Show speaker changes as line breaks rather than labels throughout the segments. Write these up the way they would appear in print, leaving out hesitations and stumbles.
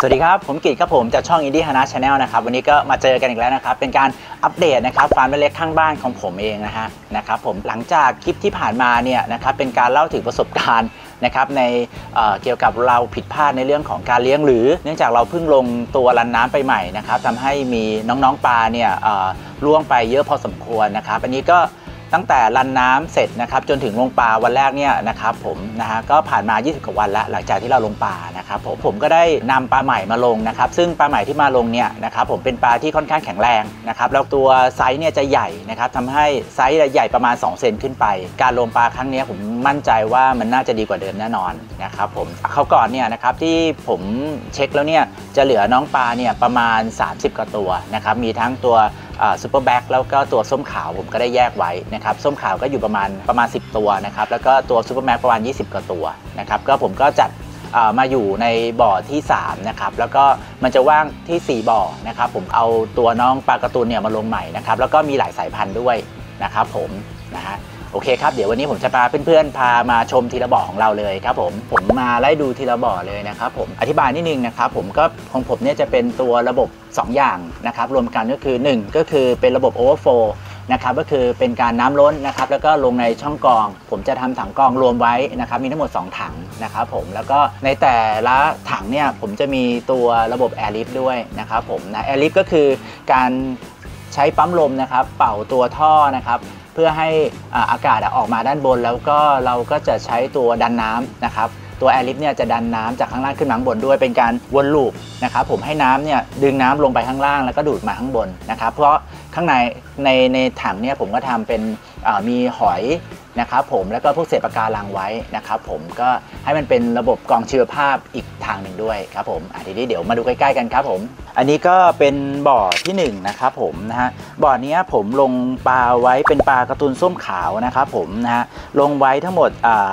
สวัสดีครับผมกิตครับผมจากช่อง Indie Hana Channel นะครับวันนี้ก็มาเจอกันอีกแล้วนะครับเป็นการอัปเดตนะครับฟาร์มเล็กข้างบ้านของผมเองนะครับผมหลังจากคลิปที่ผ่านมาเนี่ยนะครับเป็นการเล่าถึงประสบการณ์นะครับในเกี่ยวกับเราผิดพลาดในเรื่องของการเลี้ยงหรือเนื่องจากเราเพิ่งลงตัวรันน้ำไปใหม่นะครับทำให้มีน้องๆปลาเนี่ยล่วงไปเยอะพอสมควรนะครับอันนี้ก็ตั้งแต่รันน้ำเสร็จนะครับจนถึงลงปลาวันแรกเนี่ยนะครับผมก็ผ่านมา20กว่าวันแล้วหลังจากที่เราลงปลานะครับผมก็ได้นำปลาใหม่มาลงนะครับซึ่งปลาใหม่ที่มาลงเนี่ยนะครับผมเป็นปลาที่ค่อนข้างแข็งแรงนะครับแล้วตัวไซส์เนี่ยจะใหญ่นะครับทำให้ไซส์ใหญ่ประมาณ2เซนขึ้นไปการลงปลาครั้งนี้ผมมั่นใจว่ามันน่าจะดีกว่าเดิมแน่นอนนะครับผมเขาก่อนเนี่ยนะครับที่ผมเช็คแล้วเนี่ยจะเหลือน้องปลาเนี่ยประมาณ30กว่าตัวนะครับมีทั้งตัวซูเปอร์แบ็กแล้วก็ตัวส้มขาวผมก็ได้แยกไว้นะครับส้มขาวก็อยู่ประมาณ10ตัวนะครับแล้วก็ตัวซูเปอร์แบ็กประมาณ20กว่าตัวนะครับก็ผมก็จัดมาอยู่ในบ่อที่3นะครับแล้วก็มันจะว่างที่4บ่อนะครับผมเอาตัวน้องปลาการ์ตูนเนี่ยมาลงใหม่นะครับแล้วก็มีหลายสายพันธุ์ด้วยนะครับผมโอเคครับเดี๋ยววันนี้ผมจะพาเพื่อนๆพามาชมทีละบ่อของเราเลยครับผมมาไล่ดูทีละบ่อเลยนะครับผมอธิบายนิดนึงนะครับผมก็ของผมเนี่ยจะเป็นตัวระบบ2อย่างนะครับรวมกันก็คือ1ก็คือเป็นระบบ Overflow นะครับก็คือเป็นการน้ำล้นนะครับแล้วก็ลงในช่องกรองผมจะทำถังกรองรวมไว้นะครับมีทั้งหมด2ถังนะครับผมแล้วก็ในแต่ละถังเนี่ยผมจะมีตัวระบบ Air Lift ด้วยนะครับผมAir Lift ก็คือการใช้ปั๊มลมนะครับเป่าตัวท่อนะครับเพื่อให้อากาศออกมาด้านบนแล้วก็เราก็จะใช้ตัวดันน้ำนะครับตัวแอร์ลิฟต์เนี่ยจะดันน้ำจากข้างล่างขึ้นมาข้างบนด้วยเป็นการวนลูปนะครับผมให้น้ำเนี่ยดึงน้ำลงไปข้างล่างแล้วก็ดูดมาข้างบนนะครับเพราะข้างในถังเนี่ยผมก็ทำเป็นมีหอยนะครับผมแล้วก็พวกเศษปะการังไว้นะครับผมก็ให้มันเป็นระบบกรองชีวภาพอีกทางหนึ่งด้วยครับผมทีนี้เดี๋ยวมาดูใกล้ๆกันครับผมอันนี้ก็เป็นบ่อที่1นะครับผมบ่อนี้ผมลงปลาไว้เป็นปลาการ์ตูนส้มขาวนะครับผมลงไว้ทั้งหมด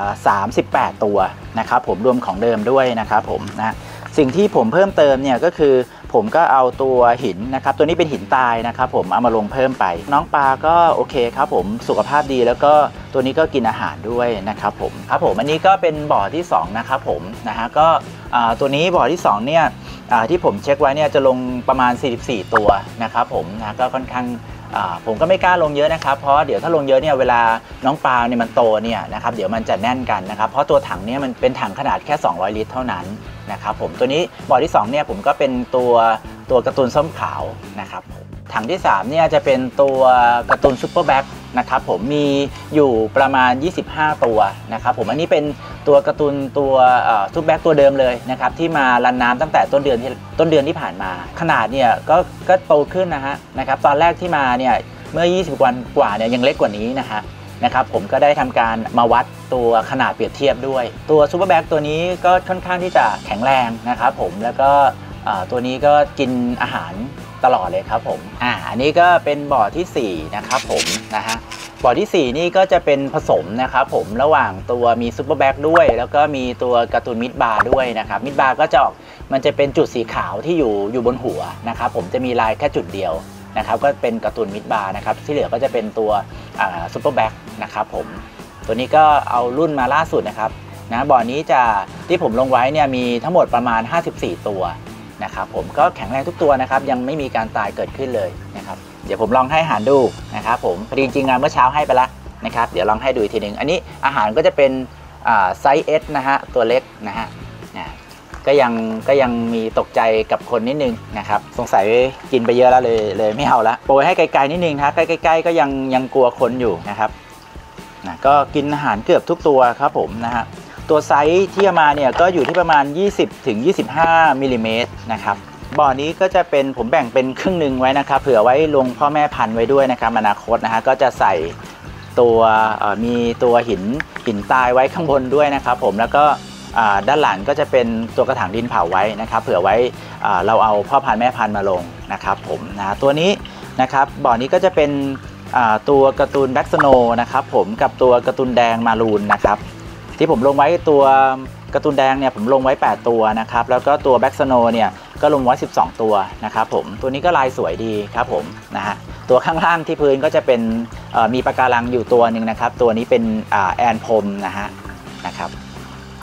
38ตัวนะครับผมรวมของเดิมด้วยนะครับผมสิ่งที่ผมเพิ่มเติมเนี่ยก็คือผมก็เอาตัวหินนะครับตัวนี้เป็นหินตายนะครับผมเอามาลงเพิ่มไปน้องปลาก็โอเคครับผมสุขภาพดีแล้วก็ตัวนี้ก็กินอาหารด้วยนะครับผมอันนี้ก็เป็นบ่อที่2นะครับผมก็ตัวนี้บ่อที่2เนี่ยที่ผมเช็คไว้เนี่ยจะลงประมาณ44ตัวนะครับผมก็ค่อนข้างผมก็ไม่กล้าลงเยอะนะครับเพราะเดี๋ยวถ้าลงเยอะเนี่ยเวลาน้องปลาเนี่ยมันโตเนี่ยนะครับเดี๋ยวมันจะแน่นกันนะครับเพราะตัวถังเนี่ยมันเป็นถังขนาดแค่200ลิตรเท่านั้นนะครับผมตัวนี้บ่อที่2เนี่ยผมก็เป็นตัวการ์ตูนส้มขาวนะครับถังที่3เนี่ยจะเป็นตัวการ์ตูนซูเปอร์แบ็กนะครับผมมีอยู่ประมาณ25ตัวนะครับผมอันนี้เป็นตัวการ์ตูนตัวซูเปอร์แบ็กตัวเดิมเลยนะครับที่มารันน้ำตั้งแต่ต้นเดือนที่ผ่านมาขนาดเนี่ยก็โตขึ้นนะครับตอนแรกที่มาเนี่ยเมื่อ20วันกว่าเนี่ยยังเล็กกว่านี้นะครับผมก็ได้ทำการมาวัดตัวขนาดเปรียบเทียบด้วยตัวซูเปอร์แบ็กตัวนี้ก็ค่อนข้างที่จะแข็งแรงนะครับผมแล้วก็ตัวนี้ก็กินอาหารตลอดเลยครับผมอันนี้ก็เป็นบ่อที่4นะครับผมบ่อที่4นี่ก็จะเป็นผสมนะครับผมระหว่างตัวมีซูเปอร์แบ็กด้วยแล้วก็มีตัวการ์ตูนมิดบาร์ด้วยนะครับมิดบาร์ก็จะมันจะเป็นจุดสีขาวที่อยู่บนหัวนะครับผมจะมีลายแค่จุดเดียวนะครับก็เป็นการ์ตูนมิดบาร์นะครับที่เหลือก็จะเป็นตัวซูเปอร์แบ็กนะครับผมตัวนี้ก็เอารุ่นมาล่าสุดนะครับบ่อนี้ที่ผมลงไว้เนี่ยมีทั้งหมดประมาณ54ตัวนะครับผมก็แข็งแรงทุกตัวนะครับยังไม่มีการตายเกิดขึ้นเลยนะครับเดี๋ยวผมลองให้อาหารดูนะครับผมจริงๆเมื่อเช้าให้ไปแล้วนะครับเดี๋ยวลองให้ดูอีกทีหนึ่งอันนี้อาหารก็จะเป็นไซส์ S ตัวเล็กก็ยังมีตกใจกับคนนิดนึงนะครับสงสัยกินไปเยอะแล้วเลยไม่เอาละโปรยให้ไกลๆนิดนึงใกล้ๆก็ยังกลัวคนอยู่นะครับก็กินอาหารเกือบทุกตัวครับผมตัวไซส์ที่มาเนี่ยก็อยู่ที่ประมาณ20-25มิลลิเมตรนะครับบ่อนี้ก็จะเป็นผมแบ่งเป็นครึ่งหนึ่งไว้นะครับเผื่อไว้ลงพ่อแม่พันธุ์ไว้ด้วยนะครับอนาคตก็จะใส่ตัวมีตัวหินตายไว้ข้างบนด้วยนะครับผมแล้วก็ด้านหลังก็จะเป็นตัวกระถางดินเผาไว้นะครับเผื่อไว้เราเอาพ่อพันธุ์แม่พันธุ์มาลงนะครับผมตัวนี้นะครับบ่อนี้ก็จะเป็นตัวการ์ตูนแบ็กสโนว์นะครับผมกับตัวการ์ตูนแดงมารูนนะครับที่ผมลงไว้ตัวการ์ตูนแดงเนี่ยผมลงไว้8ตัวนะครับแล้วก็ตัวแบ็กสโนว์เนี่ยก็ลงไว้12ตัวนะครับผมตัวนี้ก็ลายสวยดีครับผมตัวข้างล่างที่พื้นก็จะเป็นมีปะการังอยู่ตัวหนึ่งนะครับตัวนี้เป็นแอนพรมนะครับ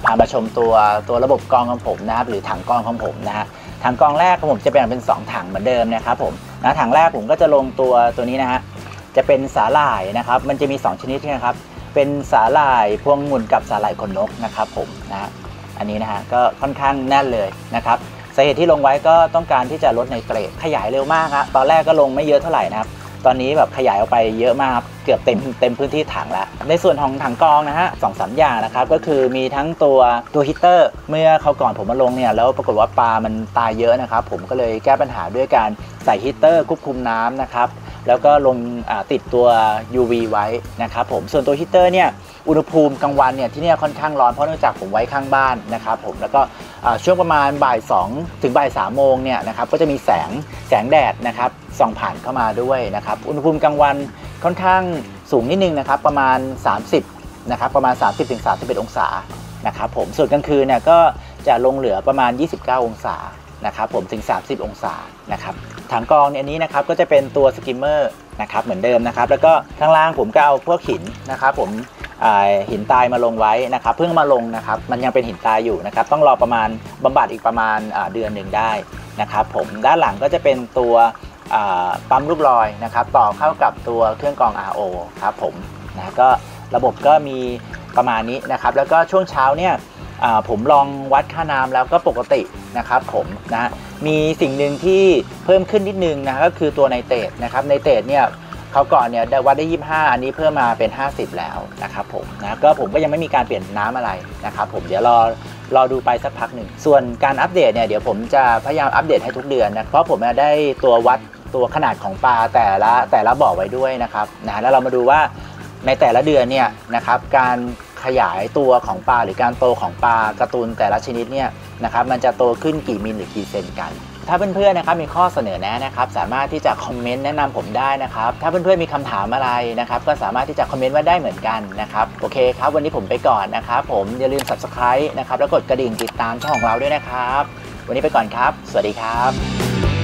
พามาชมตัวระบบกรองของผมนะครับหรือถังกรองของผมนะฮะถังกรองแรกของผมจะแบ่งเป็น2ถังเหมือนเดิมนะครับผมนะถังแรกผมก็จะลงตัวนี้นะฮะจะเป็นสาหร่ายนะครับมันจะมี2ชนิดนะครับเป็นสาหร่ายพวงองุ่นกับสาหร่ายขนนกนะครับผมนะฮะอันนี้นะฮะก็ค่อนข้างแน่นเลยนะครับสาเหตุที่ลงไว้ก็ต้องการที่จะลดไนเตรตขยายเร็วมากครับตอนแรกก็ลงไม่เยอะเท่าไหร่นะครับตอนนี้แบบขยายออกไปเยอะมากครับเกือบเต็มพื้นที่ถังแล้วในส่วนของถังกรองนะฮะ2-3 อย่างนะครับก็คือมีทั้งตัวฮีตเตอร์เมื่อเขาก่อนผมมาลงเนี่ยแล้วปรากฏว่าปลามันตายเยอะนะครับผมก็เลยแก้ปัญหาด้วยการใส่ฮีตเตอร์ควบคุมน้ำนะครับแล้วก็ลงติดตัว UV ไว้นะครับผมส่วนตัวฮีตเตอร์เนี่ยอุณหภูมิกลางวันเนี่ยที่นี่ค่อนข้างร้อนเพราะเนื่องจากผมไว้ข้างบ้านนะครับผมแล้วก็ช่วงประมาณบ่าย2ถึงบ่าย3โมงเนี่ยนะครับก็จะมีแสงแดดนะครับส่องผ่านเข้ามาด้วยนะครับอุณหภูมิกลางวันค่อนข้างสูงนิดนึงนะครับประมาณ30นะครับประมาณ 30-31 องศานะครับผมส่วนกลางคืนเนี่ยก็จะลงเหลือประมาณ29 องศานะครับผมถึง30 องศานะครับถังกรองอันนี้นะครับก็จะเป็นตัวสกิมเมอร์นะครับเหมือนเดิมนะครับแล้วก็ข้างล่างผมก็เอาพวกหินนะครับผมหินทรายมาลงไว้นะครับเพิ่งมาลงนะครับมันยังเป็นหินทรายอยู่นะครับต้องรอประมาณบำบัดอีกประมาณเดือนหนึ่งได้นะครับผมด้านหลังก็จะเป็นตัวปั๊มลูกลอยนะครับต่อเข้ากับตัวเครื่องกรอง RO ครับผมนะก็ระบบก็มีประมาณนี้นะครับแล้วก็ช่วงเช้าเนี่ยผมลองวัดค่าน้ำแล้วก็ปกตินะครับผมนะมีสิ่งหนึ่งที่เพิ่มขึ้นนิดนึงนะก็คือตัวไนเตรตนะครับไนเตรตเนี่ยเขาก่อนเนี่ยวัดได้25อันนี้เพิ่มมาเป็น50แล้วนะครับผมนะก็ผมก็ยังไม่มีการเปลี่ยนน้ำอะไรนะครับผมเดี๋ยวรอดูไปสักพักหนึ่งส่วนการอัปเดตเนี่ยเดี๋ยวผมจะพยายามอัปเดตให้ทุกเดือนนะเพราะผมได้ตัววัดตัวขนาดของปลาแต่ละบ่อไว้ด้วยนะครับแล้วเรามาดูว่าในแต่ละเดือนเนี่ยนะครับการขยายตัวของปลาหรือการโตของปลาการ์ตูนแต่ละชนิดเนี่ยนะครับมันจะโตขึ้นกี่มิลหรือกี่เซนกันถ้าเพื่อนๆนะครับมีข้อเสนอแนะนะครับสามารถที่จะคอมเมนต์แนะนำผมได้นะครับถ้าเพื่อนๆมีคำถามอะไรนะครับก็สามารถที่จะคอมเมนต์ไว้ได้เหมือนกันนะครับโอเคครับวันนี้ผมไปก่อนนะครับผมอย่าลืม Subscribe นะครับแล้วกดกระดิ่งติดตามช่องของเราด้วยนะครับวันนี้ไปก่อนครับสวัสดีครับ